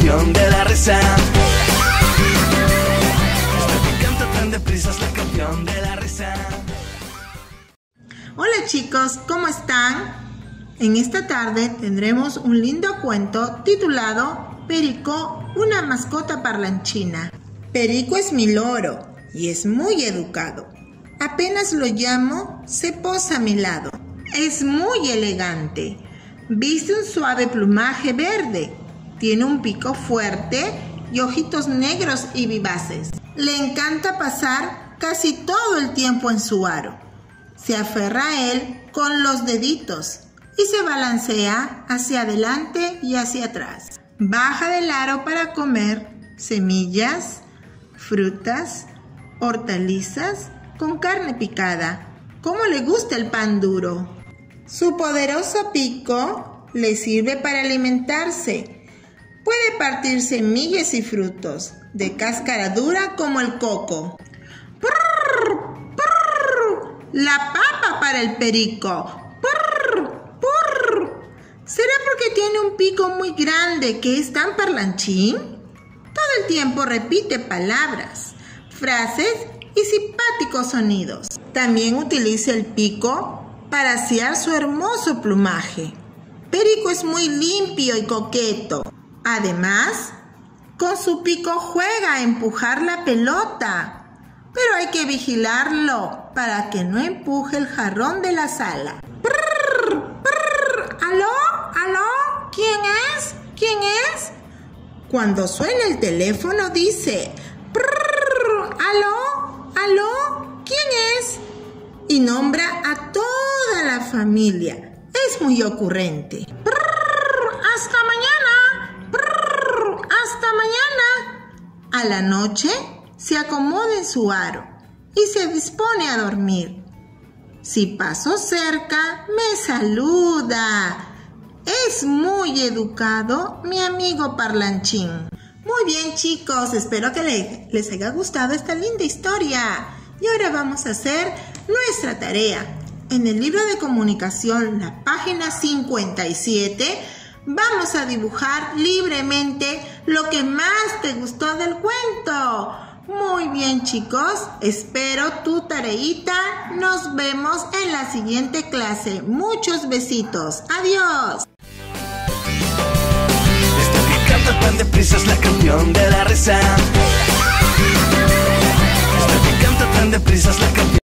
campeón de la risa. Esta que canta tan deprisa es la campeón de la risa. Hola chicos, ¿cómo están? En esta tarde tendremos un lindo cuento titulado Perico, una mascota parlanchina. Perico es mi loro y es muy educado. Apenas lo llamo, se posa a mi lado. Es muy elegante. Viste un suave plumaje verde. Tiene un pico fuerte y ojitos negros y vivaces. Le encanta pasar casi todo el tiempo en su aro. Se aferra a él con los deditos y se balancea hacia adelante y hacia atrás. Baja del aro para comer semillas, frutas, hortalizas con carne picada. ¿Cómo le gusta el pan duro? Su poderoso pico le sirve para alimentarse. Puede partir semillas y frutos de cáscara dura como el coco. ¡Prrr, prrr! La papa para el perico. ¡Prrr, prrr! ¿Será porque tiene un pico muy grande que es tan parlanchín? Todo el tiempo repite palabras, frases y simpáticos sonidos. También utiliza el pico para asear su hermoso plumaje. Perico es muy limpio y coqueto. Además, con su pico juega a empujar la pelota. Pero hay que vigilarlo para que no empuje el jarrón de la sala. ¡Prrr, prrr! ¿Aló? ¿Aló? ¿Quién es? ¿Quién es? Cuando suena el teléfono dice: ¡Prrr! ¿Aló? ¿Aló? ¿Quién es? Y nombra a toda la familia. Es muy ocurrente. ¡Prrr! ¡Hasta mañana! ¡Prrr! ¡Hasta mañana! A la noche se acomoda en su aro y se dispone a dormir. Si paso cerca, me saluda. Es muy educado, mi amigo parlanchín. Muy bien, chicos, espero que les haya gustado esta linda historia. Y ahora vamos a hacer nuestra tarea. En el libro de comunicación, la página 57, vamos a dibujar libremente lo que más te gustó del cuento. Muy bien, chicos, espero tu tareita. Nos vemos en la siguiente clase. Muchos besitos. Adiós. Esta que canta tan deprisa es la campeón de la risa.